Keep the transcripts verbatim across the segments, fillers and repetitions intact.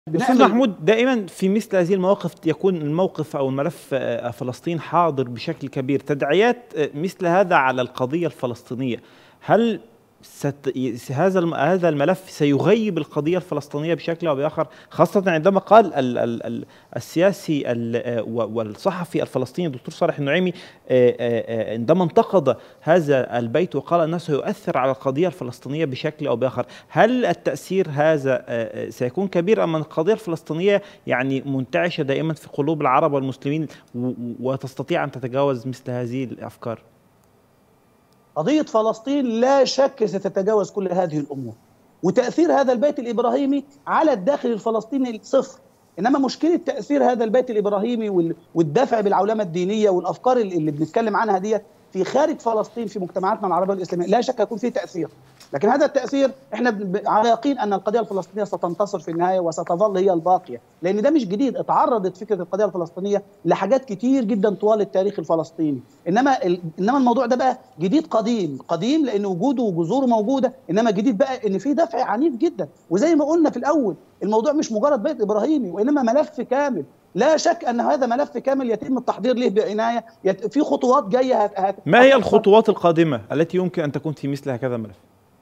أستاذ محمود، دائما في مثل هذه المواقف يكون الموقف أو الملف فلسطين حاضر بشكل كبير. تداعيات مثل هذا على القضية الفلسطينية، هل ست... هذا هذا الملف سيغيب القضية الفلسطينية بشكل أو بآخر، خاصة عندما قال ال... ال... ال... السياسي ال... والصحفي الفلسطيني الدكتور صالح النعيمي عندما انتقد هذا البيت وقال أنه سيؤثر على القضية الفلسطينية بشكل أو بآخر. هل التأثير هذا سيكون كبير أم أن القضية الفلسطينية يعني منتعشة دائما في قلوب العرب والمسلمين وتستطيع أن تتجاوز مثل هذه الأفكار؟ قضية فلسطين لا شك ستتجاوز كل هذه الأمور، وتأثير هذا البيت الإبراهيمي على الداخل الفلسطيني صفر. إنما مشكلة تأثير هذا البيت الإبراهيمي والدفع بالعولمة الدينية والأفكار اللي بنتكلم عنها دي في خارج فلسطين في مجتمعاتنا العربية والإسلامية لا شك يكون فيه تأثير، لكن هذا التأثير احنا على يقين أن القضية الفلسطينية ستنتصر في النهاية وستظل هي الباقية، لأن ده مش جديد. اتعرضت فكرة القضية الفلسطينية لحاجات كتير جدا طوال التاريخ الفلسطيني، إنما ال... إنما الموضوع ده بقى جديد قديم قديم لأن وجوده وجذوره موجودة، إنما جديد بقى إن في دفع عنيف جدا. وزي ما قلنا في الأول، الموضوع مش مجرد بيت إبراهيمي وإنما ملف كامل. لا شك أن هذا ملف كامل يتم التحضير له بعناية، يت... في خطوات جاية هت... هت... ما هي الخطوات القادمة التي يمكن أن تكون في مثل هكذا ملف؟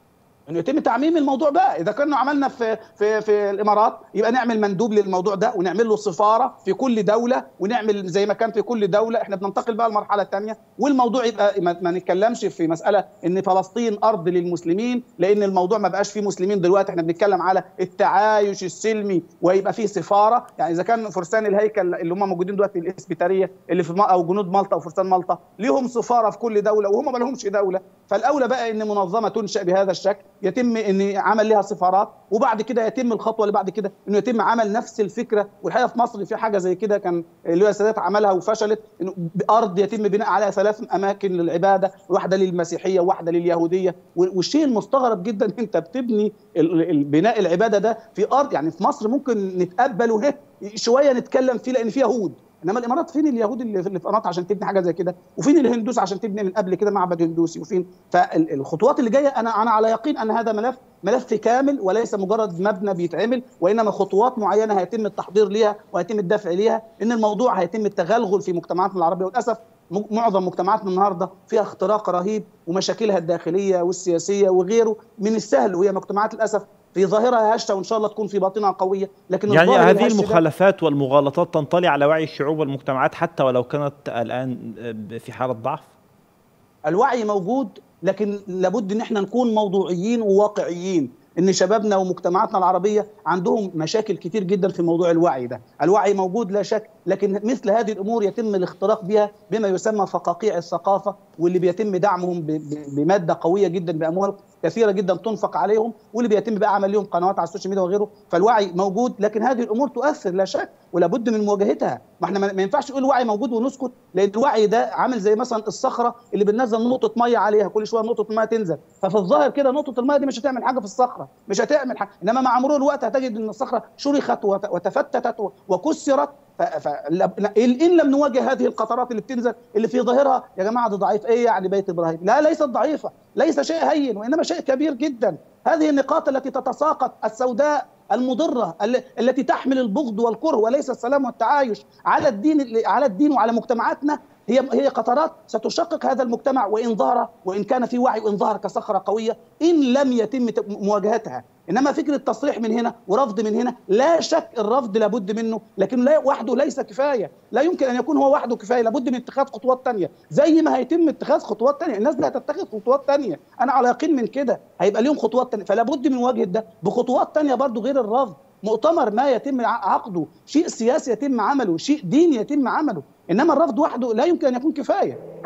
انه يتم تعميم الموضوع بقى. اذا كنا عملنا في في في الامارات يبقى نعمل مندوب للموضوع ده ونعمل له سفاره في كل دوله، ونعمل زي ما كان في كل دوله. احنا بننتقل بقى المرحله الثانيه، والموضوع يبقى ما, ما نتكلمش في مساله ان فلسطين ارض للمسلمين، لان الموضوع ما بقاش فيه مسلمين دلوقتي. احنا بنتكلم على التعايش السلمي، ويبقى فيه سفاره. يعني اذا كان فرسان الهيكل اللي هم موجودين دلوقتي الاسبيتاريه اللي في او جنود مالطا وفرسان مالطا ليهم سفاره في كل دوله وهم ما لهمش دوله، فالاولى بقى ان منظمه تنشا بهذا الشكل يتم ان عمل لها سفارات، وبعد كده يتم الخطوه اللي بعد كده انه يتم عمل نفس الفكره. والحقيقه في مصر في حاجه زي كده كان اللي هو السادات عملها وفشلت، انه ارض يتم بناء عليها ثلاث اماكن للعباده، واحده للمسيحيه وواحده لليهوديه. والشيء المستغرب جدا انت بتبني بناء العباده ده في ارض، يعني في مصر ممكن نتقبله شويه نتكلم فيه لان فيه يهود، انما الامارات فين اليهود اللي في الامارات عشان تبني حاجه زي كده؟ وفين الهندوس عشان تبني من قبل كده معبد هندوسي؟ وفين؟ فالخطوات اللي جايه انا انا على يقين ان هذا ملف ملف كامل وليس مجرد مبنى بيتعمل، وانما خطوات معينه هيتم التحضير ليها وهيتم الدفع ليها. ان الموضوع هيتم التغلغل في مجتمعاتنا العربيه، وللاسف معظم مجتمعاتنا النهارده فيها اختراق رهيب ومشاكلها الداخليه والسياسيه وغيره من السهل، وهي مجتمعات للاسف في ظاهرها هشه وان شاء الله تكون في باطنها قويه. لكن يعني هذه المخالفات والمغالطات تنطلي على وعي الشعوب والمجتمعات حتى ولو كانت الان في حاله ضعف؟ الوعي موجود، لكن لابد ان احنا نكون موضوعيين وواقعيين. ان شبابنا ومجتمعاتنا العربيه عندهم مشاكل كتير جدا في موضوع الوعي ده. الوعي موجود لا شك، لكن مثل هذه الامور يتم الاختراق بها بما يسمى فقاقيع الثقافه، واللي بيتم دعمهم بماده قويه جدا باموال كثيره جدا تنفق عليهم، واللي بيتم بقى عمل لهم قنوات على السوشيال ميديا وغيره. فالوعي موجود، لكن هذه الامور تؤثر لا شك ولا بد من مواجهتها. ما احنا ما ينفعش نقول الوعي موجود ونسكت، لان الوعي ده عامل زي مثلا الصخره اللي بننزل نقطه ميه عليها، كل شويه نقطه ميه تنزل، ففي الظاهر كده نقطه الميه دي مش هتعمل حاجه في الصخره، مش هتعمل حاجه، انما مع مرور الوقت هتجد ان الصخره شرخت وتفتتت وكسرت. ان لم نواجه هذه القطرات اللي بتنزل اللي في ظاهرها يا جماعه دي ضعيف، ايه يعني بيت ابراهيم؟ لا، ليست ضعيفه، ليس شيء هين، وانما شيء كبير جدا. هذه النقاط التي تتساقط السوداء المضره التي تحمل البغض والكره وليس السلام والتعايش على الدين على الدين وعلى مجتمعاتنا، هي هي قطرات ستشقق هذا المجتمع وان ظهر وان كان في وعي وان ظهر كصخره قويه ان لم يتم مواجهتها. انما فكره تصريح من هنا ورفض من هنا، لا شك الرفض لابد منه، لكن لا وحده ليس كفايه، لا يمكن ان يكون هو وحده كفايه، لابد من اتخاذ خطوات ثانيه، زي ما هيتم اتخاذ خطوات ثانيه، الناس دي هتتخذ خطوات ثانيه، انا على يقين من كده، هيبقى ليهم خطوات ثانيه، فلا بد من مواجهه ده بخطوات ثانيه برضو غير الرفض. مؤتمر ما يتم عقده، شيء سياسي يتم عمله، شيء ديني يتم عمله، انما الرفض وحده لا يمكن ان يكون كفايه.